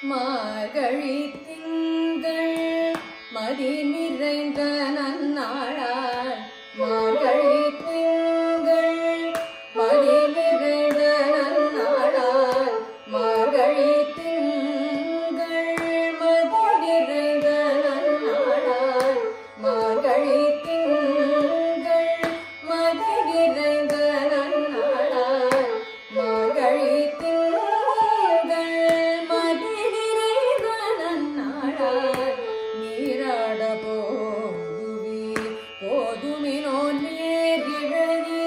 மார்கழி திங்கள் மதி நிறைந்த நன்னாளால் மார்கழி திங்கள் மதி நிறைந்த நன்னாளால் மார்கழி திங்கள் மதி நிறைந்த நன்னாளால் மார்கழி திங்கள் மதி நிறைந்த நன்னாளால் மார்கழி திங்கள் மதி நிறைந்த நன்னாளால் நீராட போதுவீர் போதுமினோ நேரிழையே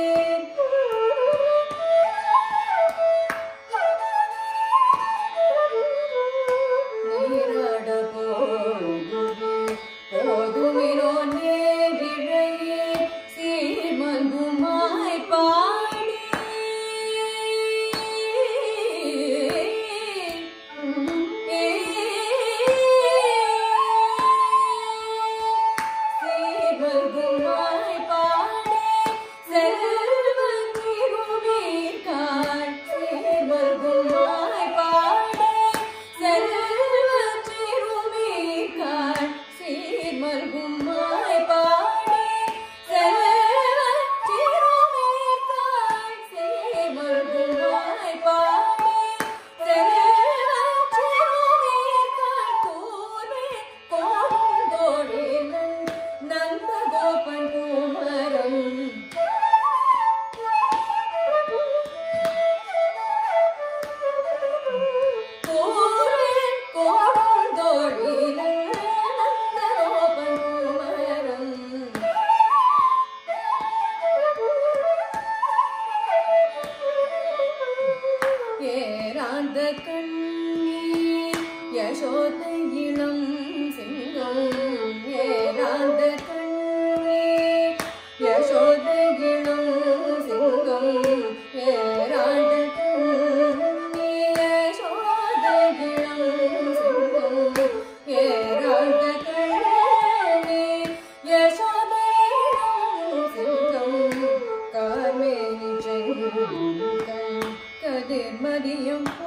நீராட போதுவீர் போதுமினோ நேரிழையே சீர்மங்குமாய் பாடி சீர்மங்குமாய் பாடி செல்வ திருமீர்காள் சீர்மங்குமாய் பாடி செல்வ திருமீர்காள் சீர்மங்குமாய் பாடி செல்வ திருமீர்காள் சீர்மங்குமாய் பாடி செல்வ திருமீர்காள் கூறே கோந்தோடினன் நந்தகோபன் குமரன் கூறே கோந்தோடினன் நந்தகோபன் குமரன் ஏராந்த கண்ணீர் யசோதை இளம் சிங்கம் ஏராந்த கண்ணீர் யசோதை இளம் சிங்கம் ஏராந்த கண்ணீர் யசோதை இளம் சிங்கம் ஏராந்த கண்ணீர் யசோதை இளம் சிங்கம் கார்மேனி செங்கல் கதிர் மதியம்